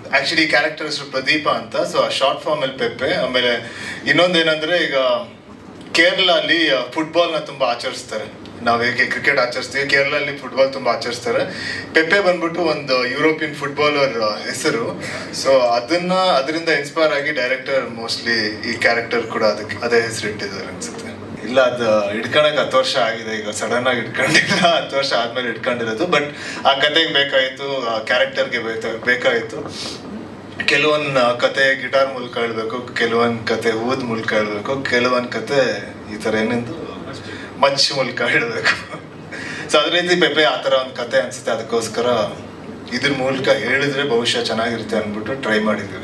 Actually character ಹೆಸರು ಪ್ರದೀಪ ಅಂತ. So ಆ ಶಾರ್ಟ್ ಫಾರ್ಮ್ ಅಲ್ಲಿ ಪೆಪ್ಪೆ. ಆಮೇಲೆ ಇನ್ನೊಂದೇನಂದ್ರೆ, ಈಗ ಕೇರಳ ಅಲ್ಲಿ ಫುಟ್ಬಾಲ್ ನ ತುಂಬಾ ಆಚರಿಸ್ತಾರೆ. ನಾವು ಹೇಗೆ ಕ್ರಿಕೆಟ್ ಆಚರಿಸ್ತೀವಿ, ಕೇರಳ ಅಲ್ಲಿ ಫುಟ್ಬಾಲ್ ತುಂಬಾ ಆಚರಿಸ್ತಾರೆ. ಪೆಪ್ಪೆ ಬಂದ್ಬಿಟ್ಟು ಒಂದು ಯುರೋಪಿಯನ್ ಫುಟ್ಬಾಲರ್ ಹೆಸರು. ಸೊ ಅದರಿಂದ ಇನ್ಸ್ಪೈರ್ ಆಗಿ ಡೈರೆಕ್ಟರ್ ಮೋಸ್ಟ್ಲಿ ಈ ಕ್ಯಾರೆಕ್ಟರ್ ಕೂಡ ಅದಕ್ಕೆ ಅದೇ ಹೆಸರು ಇಟ್ಟಿದ್ದಾರೆ ಅನ್ಸುತ್ತೆ. ಇಲ್ಲ, ಅದು ಇಟ್ಕೊಳಕ್ 10 ವರ್ಷ ಆಗಿದೆ. ಈಗ ಸಡನ್ ಆಗಿ ಇಟ್ಕೊಂಡಿಲ್ಲ, 10 ವರ್ಷ ಆದ್ಮೇಲೆ ಇಟ್ಕೊಂಡಿರೋದು. ಬಟ್ ಆ ಕತೆಗೆ ಬೇಕಾಯ್ತು, ಆ ಕ್ಯಾರೆಕ್ಟರ್ಗೆ ಬೇಕಾಯ್ತು. ಕೆಲವೊಂದು ಕತೆ ಗಿಟಾರ್ ಮೂಲಕ ಹೇಳ್ಬೇಕು, ಕೆಲವೊಂದು ಕತೆ ಹೂದ್ ಮೂಲಕ ಹೇಳ್ಬೇಕು, ಕೆಲವೊಂದು ಕತೆ ಈ ತರ ಏನೆಂದು ಮಂಚು ಮೂಲಕ ಹೇಳ್ಬೇಕು. ಸೊ ಅದ್ರ ರೀತಿ ಪೆಪ್ಪೆ ಆ ತರ ಒಂದು ಕತೆ ಅನ್ಸುತ್ತೆ. ಅದಕ್ಕೋಸ್ಕರ ಇದ್ರ ಮೂಲಕ ಹೇಳಿದ್ರೆ ಬಹುಶಃ ಚೆನ್ನಾಗಿರುತ್ತೆ ಅಂದ್ಬಿಟ್ಟು ಟ್ರೈ ಮಾಡಿದ್ದೀವಿ.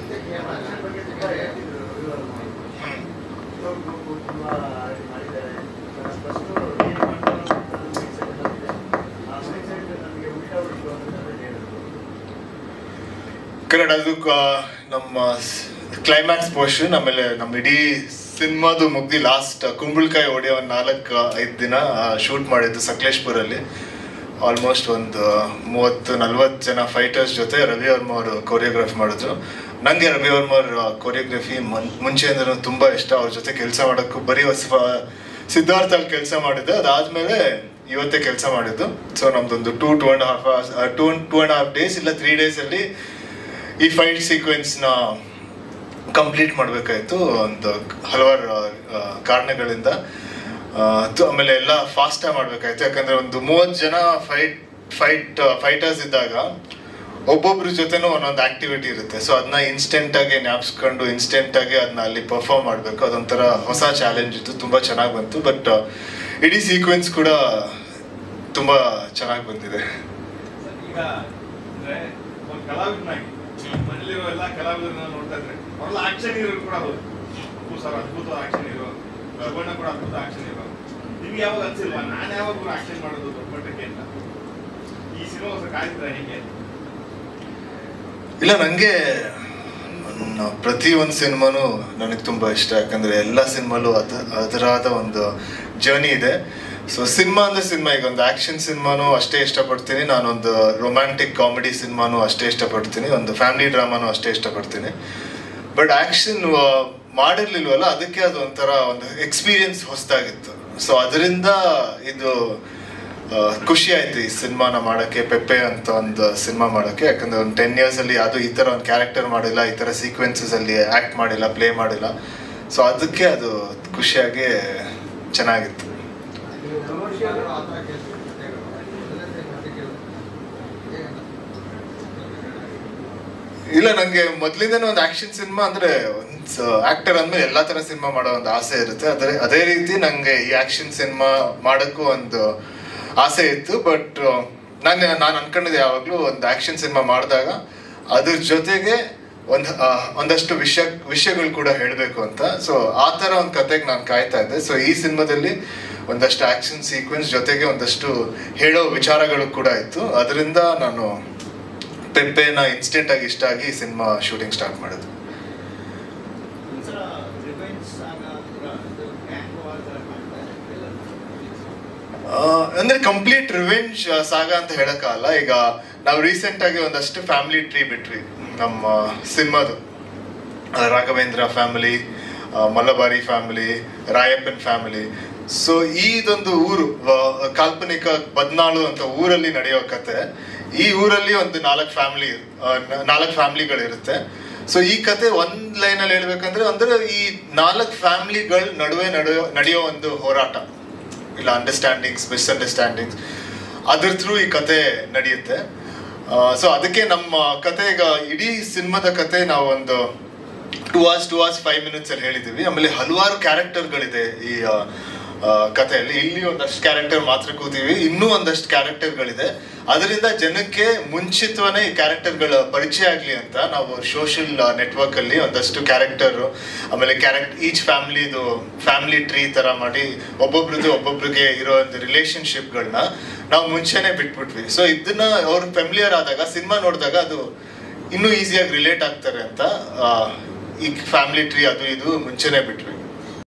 ಕರೆಕ್ಟ್. ಅದು ನಮ್ಮ ಕ್ಲೈಮ್ಯಾಕ್ಸ್ ಪೋರ್ಷನ್. ಆಮೇಲೆ ನಮ್ಮ ಇಡೀ ಸಿನಿಮಾದು ಮುಗ್ದಿ ಲಾಸ್ಟ್ ಕುಂಬಳಕಾಯಿ ಹೊಡೆಯೋ 4-5 ದಿನ ಶೂಟ್ ಮಾಡಿದ್ದು ಸಕಲೇಶ್ಪುರಲ್ಲಿ. ಆಲ್ಮೋಸ್ಟ್ ಒಂದು 30-40 ಜನ ಫೈಟರ್ಸ್ ಜೊತೆ ರವಿ ವರ್ಮ ಅವರು ಕೊರಿಯೋಗ್ರಫಿ ಮಾಡಿದ್ರು. ನಂಗೆ ರವಿ ವರ್ಮ ಅವ್ರ ಕೊರಿಯೋಗ್ರಫಿ ಮುಂಚೆಯಿಂದ ತುಂಬಾ ಇಷ್ಟ. ಅವ್ರ ಜೊತೆ ಕೆಲಸ ಮಾಡೋಕ್ಕೂ ಬರೀ ಸಿದ್ಧಾರ್ಥ ಅಲ್ಲಿ ಕೆಲಸ ಮಾಡಿದ್ದೆ. ಅದಾದ್ಮೇಲೆ ಇವತ್ತೇ ಕೆಲಸ ಮಾಡಿದ್ದು. ಸೊ ನಮ್ದೊಂದು 2.5 ಡೇಸ್ ಇಲ್ಲ 3 ಡೇಸ್ ಅಲ್ಲಿ ಈ ಫೈಟ್ ಸೀಕ್ವೆನ್ಸ್ ನ ಕಂಪ್ಲೀಟ್ ಮಾಡ್ಬೇಕಾಯ್ತು ಒಂದು ಹಲವಾರು ಕಾರಣಗಳಿಂದ. ಆಮೇಲೆ ಎಲ್ಲ ಫಾಸ್ಟ್ ಆಗಿ ಮಾಡ್ಬೇಕಾಯ್ತು. ಯಾಕಂದ್ರೆ ಒಂದು 30 ಜನ ಫೈಟರ್ಸ್ ಇದ್ದಾಗ ಒಬ್ಬೊಬ್ರ ಜೊತೆನೂ ಒಂದೊಂದು ಆಕ್ಟಿವಿಟಿ ಇರುತ್ತೆ. ಸೊ ಅದನ್ನ ಇನ್ಸ್ಟೆಂಟ್ ಆಗಿ ಜ್ಞಾಪಿಸ್ಕೊಂಡು ಇನ್ಸ್ಟೆಂಟ್ ಆಗಿ ಅದನ್ನ ಅಲ್ಲಿ ಪರ್ಫಾರ್ಮ್ ಮಾಡ್ಬೇಕು. ಅದೊಂಥರ ಹೊಸ ಚಾಲೆಂಜ್ ಇತ್ತು. ತುಂಬಾ ಚೆನ್ನಾಗಿ ಬಂತು. ಬಟ್ ಇಡೀ ಸೀಕ್ವೆನ್ಸ್ ಕೂಡ ತುಂಬಾ ಚೆನ್ನಾಗಿ ಬಂದಿದೆ. ಮನೆಯಲ್ಲಿರೋ ಎಲ್ಲ ಕಲಾವಿದರನ್ನ ನೋಡ್ತಾ ಇದ್ರೆ ಅವರೆಲ್ಲ ಆಕ್ಷನ್ ಹೀರೋ ಕೂಡ ಹೌದು. ಸರ್ ಅದ್ಭುತ ಆಕ್ಷನ್ ಹೀರೋ, ಸುವರ್ಣ ಕೂಡ ಅದ್ಭುತ ಆಕ್ಷನ್ ಹೀರೋ. ನಿಮ್ಗೆ ಯಾವಾಗ ಅನ್ಸಿಲ್ವಾ ನಾನು ಯಾವಾಗ ಆಕ್ಷನ್ ಮಾಡೋದು ದೊಡ್ಡ ಮಟ್ಟಕ್ಕೆ ಅಂತ? ಈ ಸಿನಿಮಾ ಕಾಯ್ತಿದ್ರ ಹೇಗೆ? ಇಲ್ಲ, ನಂಗೆ ಪ್ರತಿ ಒಂದು ಸಿನಿಮಾನು ನನಗೆ ತುಂಬಾ ಇಷ್ಟ. ಯಾಕಂದ್ರೆ ಎಲ್ಲ ಸಿನಿಮಾಲು ಅದರಾದ ಒಂದು ಜರ್ನಿ ಇದೆ. ಸೊ ಸಿನಿಮಾ ಅಂದ್ರೆ ಸಿನಿಮಾ. ಈಗ ಒಂದು ಆಕ್ಷನ್ ಸಿನಿಮಾನು ಅಷ್ಟೇ ಇಷ್ಟಪಡ್ತೀನಿ, ನಾನೊಂದು ರೊಮ್ಯಾಂಟಿಕ್ ಕಾಮಿಡಿ ಸಿನಿಮಾನು ಅಷ್ಟೇ ಇಷ್ಟಪಡ್ತೀನಿ, ಒಂದು ಫ್ಯಾಮಿಲಿ ಡ್ರಾಮಾನು ಅಷ್ಟೇ ಇಷ್ಟಪಡ್ತೀನಿ. ಬಟ್ ಆಕ್ಷನ್ ಮಾಡಿರ್ಲಿಲ್ವಲ್ಲ, ಅದಕ್ಕೆ ಅದು ಒಂಥರ ಒಂದು ಎಕ್ಸ್ಪೀರಿಯನ್ಸ್ ಹೊಸದಾಗಿತ್ತು. ಸೊ ಅದರಿಂದ ಇದು ಖುಷಿ ಆಯ್ತು ಈ ಸಿನಿಮಾನ ಮಾಡಕ್ಕೆ, ಪೆಪ್ಪೆ ಅಂತ ಒಂದು ಸಿನಿಮಾ ಮಾಡಕ್ಕೆ. ಯಾಕಂದ್ರೆ ಒಂದು 10 years ಅಲ್ಲಿ ಅದು ಈ ತರ ಒಂದು ಕ್ಯಾರೆಕ್ಟರ್ ಮಾಡಿಲ್ಲ, ಈ ತರ ಸೀಕ್ವೆನ್ಸಸ್ ಅಲ್ಲಿ ಆಕ್ಟ್ ಮಾಡಿಲ್ಲ, ಪ್ಲೇ ಮಾಡಿಲ್ಲ. ಸೊ ಅದಕ್ಕೆ ಅದು ಖುಷಿಯಾಗಿ ಚೆನ್ನಾಗಿತ್ತು. ಇಲ್ಲ, ನಂಗೆ ಮೊದ್ಲಿಂದನೇ ಒಂದು ಆಕ್ಷನ್ ಸಿನಿಮಾ ಅಂದ್ರೆ ಆಕ್ಟರ್ ಅಂದ್ಮೇಲೆ ಎಲ್ಲಾ ತರ ಸಿನಿಮಾ ಮಾಡೋ ಒಂದು ಆಸೆ ಇರುತ್ತೆ. ಅದೇ ರೀತಿ ನಂಗೆ ಈ ಆಕ್ಷನ್ ಸಿನಿಮಾ ಮಾಡಕ್ಕೂ ಒಂದು ಆಸೆ ಇತ್ತು. ಬಟ್ ನಾನು ಅನ್ಕೊಂಡಿದ್ದೆ ಯಾವಾಗ್ಲೂ ಒಂದು ಆಕ್ಷನ್ ಸಿನಿಮಾ ಮಾಡಿದಾಗ ಅದ್ರ ಜೊತೆಗೆ ಒಂದಷ್ಟು ವಿಷಯಗಳು ಕೂಡ ಹೇಳ್ಬೇಕು ಅಂತ. ಸೊ ಆ ತರ ಒಂದು ಕತೆಗೆ ನಾನು ಕಾಯ್ತಾ ಇದ್ದೆ. ಸೊ ಈ ಸಿನಿಮಾದಲ್ಲಿ ಒಂದಷ್ಟು ಆಕ್ಷನ್ ಸೀಕ್ವೆನ್ಸ್ ಜೊತೆಗೆ ಒಂದಷ್ಟು ಹೇಳೋ ವಿಚಾರಗಳು ಕೂಡ ಇತ್ತು. ಅದರಿಂದ ನಾನು ಪೆಪ್ಪೆನ ಇನ್ಸ್ಟೆಂಟ್ ಆಗಿ ಇಷ್ಟ ಆಗಿ ಸಿನಿಮಾ ಶೂಟಿಂಗ್ ಸ್ಟಾರ್ಟ್ ಮಾಡಿದ್ದು. ಅಂದ್ರೆ ಕಂಪ್ಲೀಟ್ ರಿವೆಂಜ್ ಸಾಗಾ ಅಂತ ಹೇಳಕ್ಕಾಗಲ್ಲ. ಈಗ ನಾವು ರೀಸೆಂಟ್ ಆಗಿ ಒಂದಷ್ಟು ಫ್ಯಾಮಿಲಿ ಟ್ರೀ ಬಿಟ್ವಿ ನಮ್ಮ ಸಿನಿಮಾದು. Raghavendra family, Malabari family, Rayappan family. So ಇದೊಂದು ಊರು, ಕಾಲ್ಪನಿಕ ಬದ್ನಾಳು ಅಂತ ಊರಲ್ಲಿ ನಡೆಯೋ ಕತೆ. ಈ ಊರಲ್ಲಿ ಒಂದು 4 ಫ್ಯಾಮಿಲಿಗಳಿರುತ್ತೆ. ಸೊ ಈ ಕತೆ ಒಂದ್ ಲೈನ್ ಅಲ್ಲಿ ಹೇಳ್ಬೇಕಂದ್ರೆ ಈ 4 ಫ್ಯಾಮಿಲಿಗಳ ನಡುವೆ ನಡೆಯೋ ಒಂದು ಹೋರಾಟ, ಇಲ್ಲ ಅಂಡರ್ಸ್ಟ್ಯಾಂಡಿಂಗ್ಸ್, ಮಿಸ್ಅಂಡರ್ಸ್ಟ್ಯಾಂಡಿಂಗ್ಸ್, ಅದ್ರ ಥ್ರೂ ಈ ಕತೆ ನಡೆಯುತ್ತೆ. ಸೊ ಅದಕ್ಕೆ ನಮ್ಮ ಕತೆ, ಈಗ ಇಡೀ ಸಿನಿಮಾದ ಕತೆ ನಾವು ಒಂದು 2 hours 5 minutes ಅಲ್ಲಿ ಹೇಳಿದೀವಿ. ಆಮೇಲೆ ಹಲವಾರು ಕ್ಯಾರೆಕ್ಟರ್ಗಳಿದೆ ಈ ಕಥೆಯಲ್ಲಿ. ಇಲ್ಲಿ ಒಂದಷ್ಟು ಕ್ಯಾರೆಕ್ಟರ್ ಮಾತ್ರ ಕೂತೀವಿ, ಇನ್ನೂ ಒಂದಷ್ಟು ಕ್ಯಾರೆಕ್ಟರ್ಗಳಿದೆ. ಅದರಿಂದ ಜನಕ್ಕೆ ಮುಂಚಿತವೇ ಈ ಕ್ಯಾರೆಕ್ಟರ್ಗಳ ಪರಿಚಯ ಆಗ್ಲಿ ಅಂತ ನಾವು ಸೋಷಿಯಲ್ ನೆಟ್ವರ್ಕ್ ಅಲ್ಲಿ ಒಂದಷ್ಟು ಕ್ಯಾರೆಕ್ಟರ್, ಆಮೇಲೆ ಈಚ್ ಫ್ಯಾಮಿಲಿ ಟ್ರೀ ತರ ಮಾಡಿ ಒಬ್ಬೊಬ್ರಿಗೆ ಇರೋ ಒಂದು ರಿಲೇಶನ್ಶಿಪ್ಗಳನ್ನ ನಾವು ಮುಂಚೆನೆ ಬಿಟ್ಬಿಟ್ವಿ. ಸೊ ಇದನ್ನ ಅವ್ರು ಫೆಮಿಲಿಯರ್ ಆದಾಗ, ಸಿನಿಮಾ ನೋಡಿದಾಗ ಅದು ಇನ್ನೂ ಈಸಿಯಾಗಿ ರಿಲೇಟ್ ಆಗ್ತಾರೆ ಅಂತ ಈ ಫ್ಯಾಮಿಲಿ ಟ್ರೀ ಅದು ಇದು ಮುಂಚೆನೆ ಬಿಟ್ವಿ.